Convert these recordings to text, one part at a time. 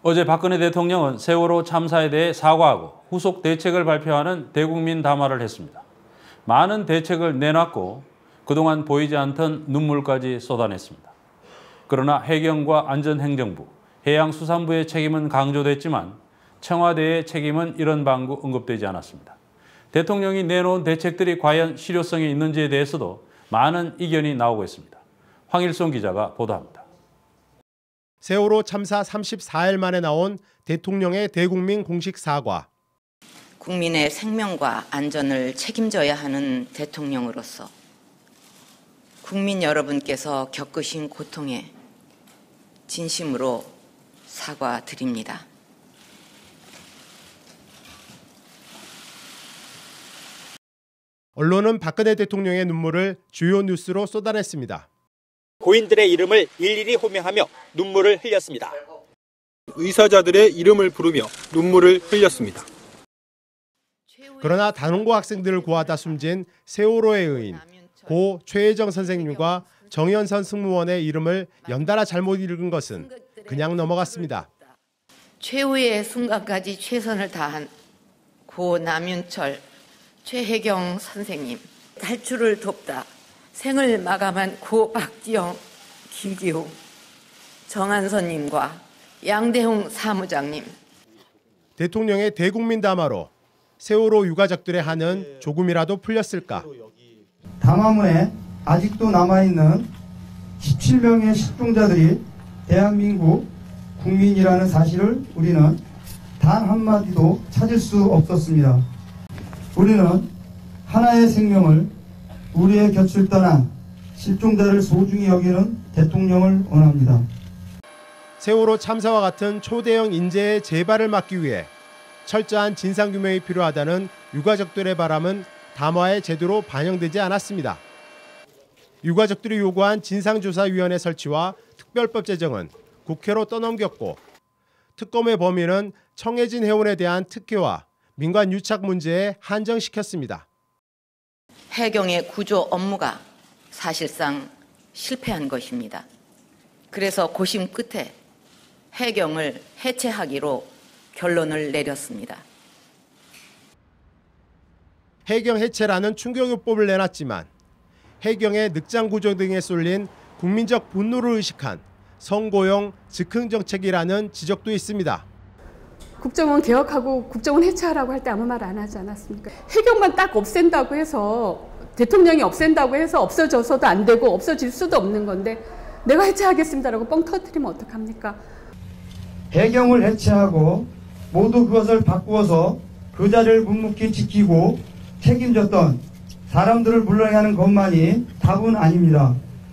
어제 박근혜 대통령은 세월호 참사에 대해 사과하고 후속 대책을 발표하는 대국민 담화를 했습니다. 많은 대책을 내놨고 그동안 보이지 않던 눈물까지 쏟아냈습니다. 그러나 해경과 안전행정부, 해양수산부의 책임은 강조됐지만 청와대의 책임은 이런 방구 언급되지 않았습니다. 대통령이 내놓은 대책들이 과연 실효성이 있는지에 대해서도 많은 이견이 나오고 있습니다. 황일송 기자가 보도합니다. 세월호 참사 34일 만에 나온 대통령의 대국민 공식 사과. 국민의 생명과 안전을 책임져야 하는 대통령으로서 국민 여러분께서 겪으신 고통에 진심으로 사과드립니다. 언론은 박근혜 대통령의 눈물을 주요 뉴스로 쏟아냈습니다. 고인들의 이름을 일일이 호명하며 눈물을 흘렸습니다. 의사자들의 이름을 부르며 눈물을 흘렸습니다. 그러나 단원고 학생들을 구하다 숨진 세월호의 의인 고 최혜정 선생님과 정현선 승무원의 이름을 연달아 잘못 읽은 것은 그냥 넘어갔습니다. 최후의 순간까지 최선을 다한 고 남윤철, 최혜경 선생님, 탈출을 돕다 생을 마감한 고 박지영, 김기호, 정한선님과 양대홍 사무장님. 대통령의 대국민 담화로 세월호 유가족들의 한은 조금이라도 풀렸을까? 담화문에 아직도 남아있는 17명의 실종자들이 대한민국 국민이라는 사실을 우리는 단 한마디도 찾을 수 없었습니다. 우리는 하나의 생명을 우리의 곁을 떠난 실종자를 소중히 여기는 대통령을 원합니다. 세월호 참사와 같은 초대형 인재의 재발을 막기 위해 철저한 진상규명이 필요하다는 유가족들의 바람은 담화에 제대로 반영되지 않았습니다. 유가족들이 요구한 진상조사위원회 설치와 특별법 제정은 국회로 떠넘겼고 특검의 범위는 청해진 해운에 대한 특혜와 민간 유착 문제에 한정시켰습니다. 해경의 구조 업무가 사실상 실패한 것입니다. 그래서 고심 끝에 해경을 해체하기로 결론을 내렸습니다. 해경 해체라는 충격요법을 내놨지만 해경의 늑장 구조 등에 쏠린 국민적 분노를 의식한 선고용 즉흥정책이라는 지적도 있습니다. 국정원 개혁하고 국정원 해체하라고 할 때 아무 말 안 하지 않았습니까? 해경만 딱 없앤다고 해서 대통령이 없앤다고 해서 없어져서도 안 되고 없어질 수도 없는 건데 내가 해체하겠습니다라고 뻥 터뜨리면 어떡합니까? 해경을 해체하고 모두 그것을 바꾸어서 그 자리를 묵묵히 지키고 책임졌던 사람들을 물러나게 하는 것만이 답은 아닙니다.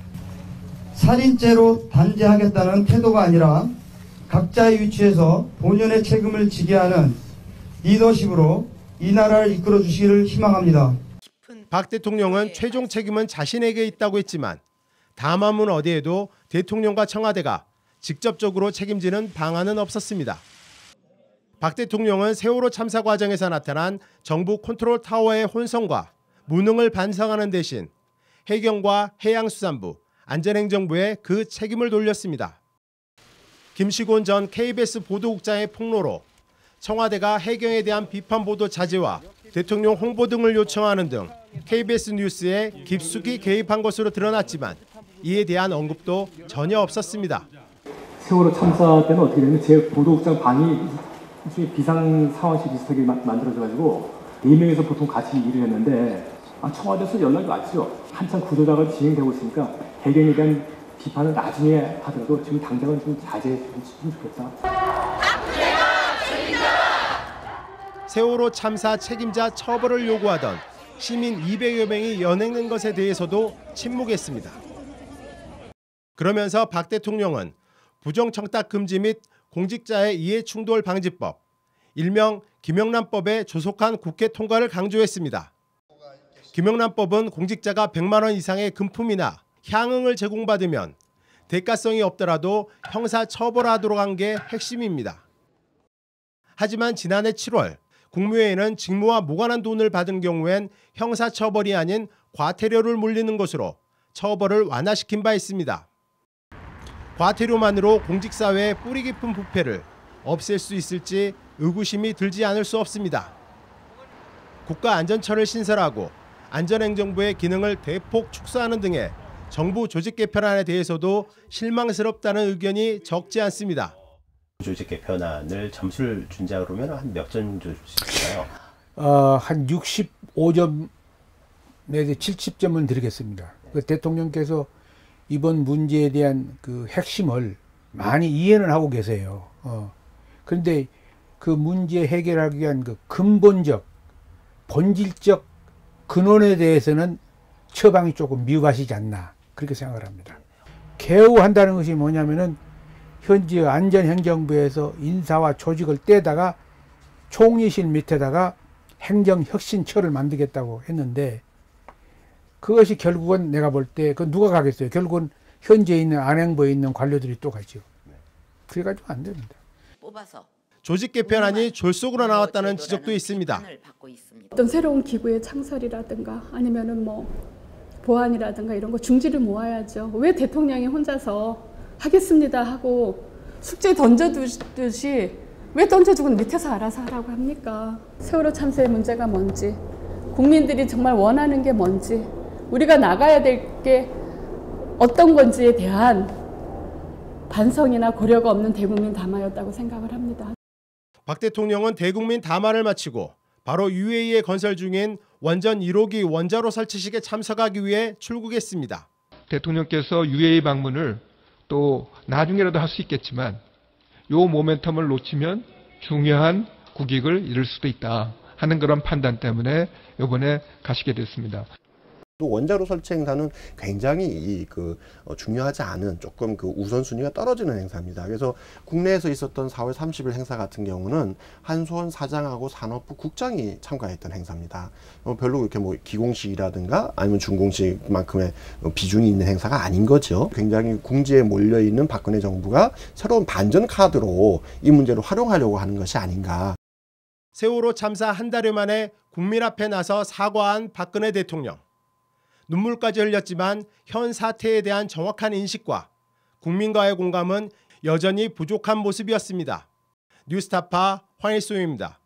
살인죄로 단죄하겠다는 태도가 아니라 각자의 위치에서 본연의 책임을 지게 하는 리더십으로 이 나라를 이끌어 주시기를 희망합니다. 박 대통령은 최종 책임은 자신에게 있다고 했지만 담화문 어디에도 대통령과 청와대가 직접적으로 책임지는 방안은 없었습니다. 박 대통령은 세월호 참사 과정에서 나타난 정부 컨트롤 타워의 혼선과 무능을 반성하는 대신 해경과 해양수산부, 안전행정부에 그 책임을 돌렸습니다. 김시곤 전 KBS 보도국장의 폭로로 청와대가 해경에 대한 비판 보도 자제와 대통령 홍보 등을 요청하는 등 KBS 뉴스에 깊숙이 개입한 것으로 드러났지만 이에 대한 언급도 전혀 없었습니다. 세월호 참사 때는 어떻게 되냐면 제 보도국장 방이 비상 상황실 비슷하게 만들어져가지고 4명이서 보통 같이 일을 했는데 청와대에서 연락이 왔죠. 한참 구조자가 진행되고 있으니까 해경에 대한 비판은 나중에 하더라도 지금 당장은 좀 자제해 주면 좋겠다. 세월호 참사 책임자 처벌을 요구하던 시민 200여 명이 연행된 것에 대해서도 침묵했습니다. 그러면서 박 대통령은 부정청탁 금지 및 공직자의 이해충돌 방지법, 일명 김영란법의 조속한 국회 통과를 강조했습니다. 김영란법은 공직자가 100만 원 이상의 금품이나 향응을 제공받으면 대가성이 없더라도 형사 처벌하도록 한 게 핵심입니다. 하지만 지난해 7월 국무회의는 직무와 무관한 돈을 받은 경우엔 형사 처벌이 아닌 과태료를 물리는 것으로 처벌을 완화시킨 바 있습니다. 과태료만으로 공직사회의 뿌리 깊은 부패를 없앨 수 있을지 의구심이 들지 않을 수 없습니다. 국가안전처를 신설하고 안전행정부의 기능을 대폭 축소하는 등의 정부 조직 개편안에 대해서도 실망스럽다는 의견이 적지 않습니다. 조직 개편안을 점수를 준다 그러면 한 몇 점 주실까요? 한 65점 내지 70점은 드리겠습니다. 그 대통령께서 이번 문제에 대한 그 핵심을 많이 이해는 하고 계세요. 그런데 그 문제 해결하기 위한 그 근본적, 본질적 근원에 대해서는 처방이 조금 미흡하시지 않나 그렇게 생각을 합니다. 개우한다는 것이 뭐냐면은 현재 안전행정부에서 인사와 조직을 떼다가 총리실 밑에다가 행정혁신처를 만들겠다고 했는데 그것이 결국은 내가 볼 때 그 누가 가겠어요? 결국은 현재 있는 안행부에 있는 관료들이 또 가죠. 그래가지고 안 됩니다. 조직 개편안이 졸속으로 나왔다는 지적도 있습니다. 어떤 새로운 기구의 창설이라든가 아니면은 뭐 보안이라든가 이런 거 중지를 모아야죠. 왜 대통령이 혼자서 하겠습니다 하고 숙제 던져두듯이 왜 던져주고 밑에서 알아서 하라고 합니까? 세월호 참사의 문제가 뭔지, 국민들이 정말 원하는 게 뭔지, 우리가 나가야 될 게 어떤 건지에 대한 반성이나 고려가 없는 대국민 담화였다고 생각을 합니다. 박 대통령은 대국민 담화를 마치고 바로 UAE에 건설 중인 원전 1호기 원자로 설치식에 참석하기 위해 출국했습니다. 대통령께서 UAE 방문을 또 나중에라도 할 수 있겠지만 요 모멘텀을 놓치면 중요한 국익을 잃을 수도 있다 하는 그런 판단 때문에 이번에 가시게 됐습니다. 또 원자로 설치 행사는 굉장히 중요하지 않은 조금 그 우선순위가 떨어지는 행사입니다. 그래서 국내에서 있었던 4월 30일 행사 같은 경우는 한수원 사장하고 산업부 국장이 참가했던 행사입니다. 별로 이렇게 뭐 기공식이라든가 아니면 준공식만큼의 비중이 있는 행사가 아닌 거죠. 굉장히 궁지에 몰려 있는 박근혜 정부가 새로운 반전 카드로 이 문제를 활용하려고 하는 것이 아닌가. 세월호 참사 한 달여 만에 국민 앞에 나서 사과한 박근혜 대통령. 눈물까지 흘렸지만 현 사태에 대한 정확한 인식과 국민과의 공감은 여전히 부족한 모습이었습니다. 뉴스타파 황일송입니다.